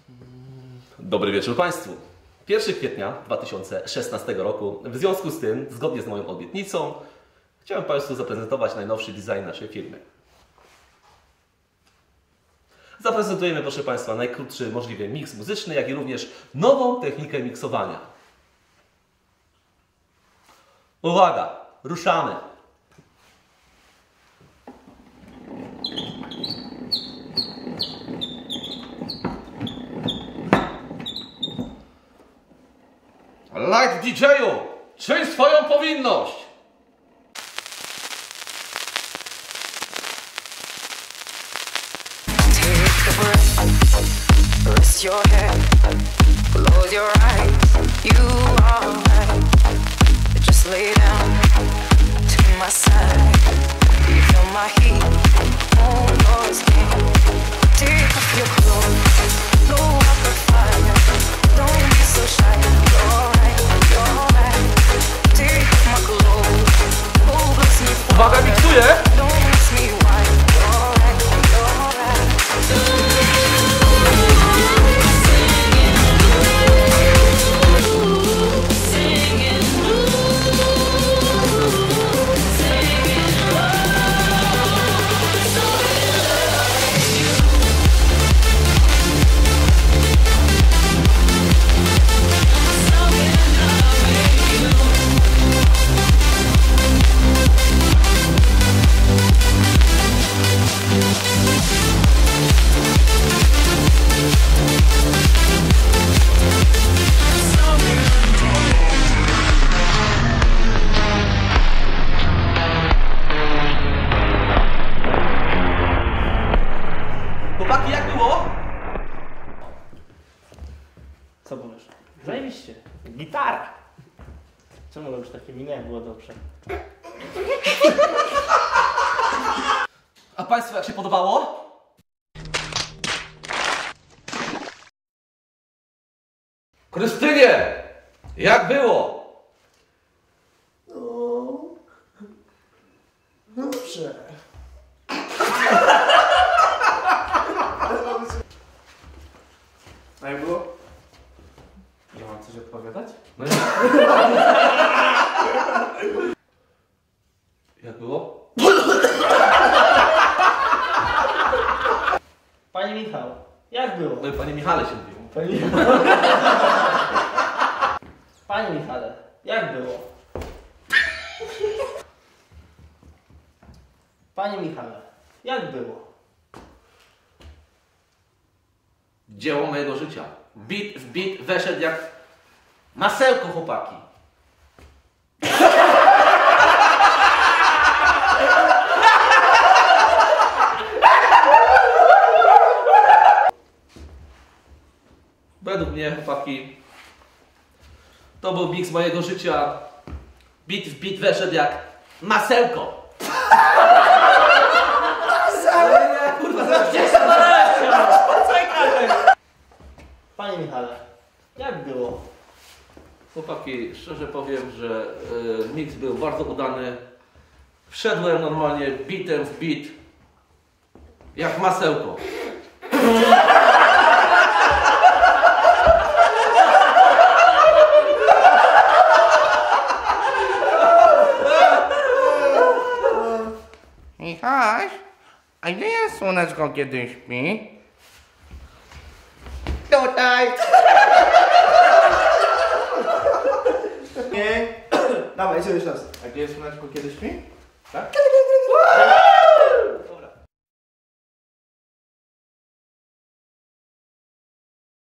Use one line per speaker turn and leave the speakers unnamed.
Dobry wieczór Państwu. 1 kwietnia 2016 roku, w związku z tym, zgodnie z moją obietnicą, chciałem Państwu zaprezentować najnowszy design naszej firmy. Zaprezentujemy, proszę Państwa, najkrótszy możliwy miks muzyczny, jak i również nową technikę miksowania. Uwaga! Ruszamy! Light DJ-u! Czyń swoją powinność!
Take a breath, rest your head, close your eyes, you are right. Just lay down to my side, you feel my heat on your skin. Take off your clothes, blow up the fire, don't be so shy, you're right, you're right. Take off my clothes, oh bless me for
Uwaga, miksuję!
don't ask me why, you're right, you're right.
Chłopaki, jak było?
Co powiesz? Zajebiście. Gitara. Czemu robisz takie miny, jak było dobrze?
A Państwu jak się podobało? Krystynie! Jak było?
Dobrze.
A jak było? Ja mam coś odpowiadać?
No jak było?
Panie Michał, jak było?
No i Panie Michale się mówiło.
Panie Michale, jak było? Panie Michale, jak było?
Dzieło mojego życia. Bit w bit weszedł jak masełko, chłopaki. Według mnie, chłopaki, to był miks mojego życia. Bit w bit weszedł jak masełko.
Panie Michale, jak było?
Chłopaki, szczerze powiem, że miks był bardzo udany. Wszedłem normalnie bitem w bit jak masełko.
Michaś, a gdzie jest słoneczko, kiedy śpi? Tutaj!
Nie. Dawaj, jeszcze raz.
A gdzie jest słoneczko, kiedy śpi? Tak?